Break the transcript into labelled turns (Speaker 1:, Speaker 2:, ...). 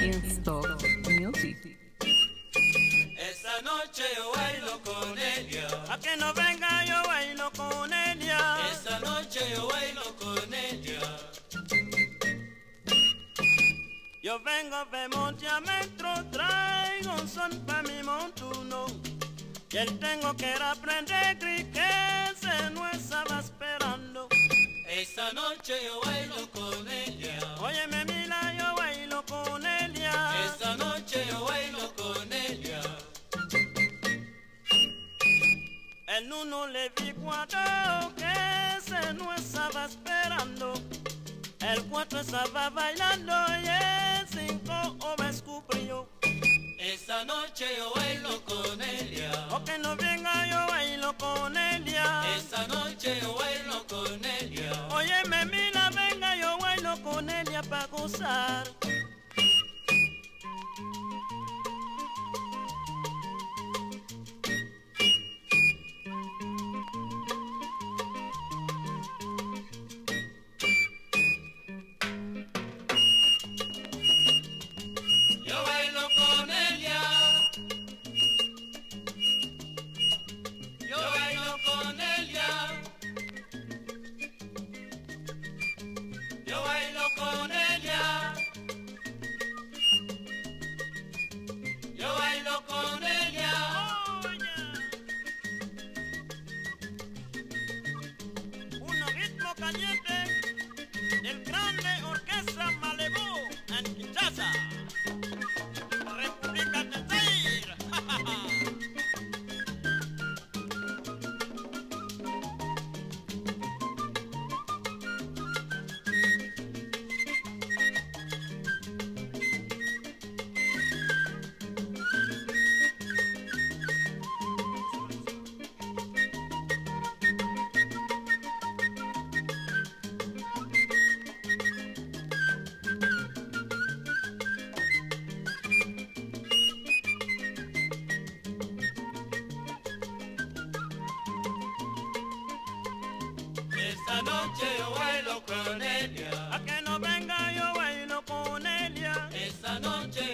Speaker 1: Stock Music.
Speaker 2: Esta noche yo bailo con ella.
Speaker 3: A que no venga yo bailo con ella.
Speaker 2: Esta noche yo bailo con ella.
Speaker 3: Yo vengo de Monteametro, traigo un son pa' mi montuno. Y él tengo que ir a aprender que se no estaba esperando.
Speaker 2: Esta noche yo bailo con ella.
Speaker 3: Óyeme Mila, yo bailo con ella.
Speaker 2: Esta noche yo bailo con ella.
Speaker 3: El uno le vi cuatro que se no estaba esperando. El 4 estaba bailando y el 5 me descubrió.
Speaker 2: Esta noche yo bailo con ella.
Speaker 3: O que no venga yo bailo con ella.
Speaker 2: Esta noche yo bailo con ella.
Speaker 3: Óyeme Mila, venga yo bailo con ella pa' gozar.
Speaker 2: Yo bailo con ella. Yo bailo con ella. Yo bailo con ella. Yo bailo con ella.
Speaker 3: Un ritmo caliente del grande orquesta Malibu en Kinshasa, República del Zaire.
Speaker 2: Esta noche yo bailo con ella.
Speaker 3: A que no venga yo bailo con ella.
Speaker 2: Esta noche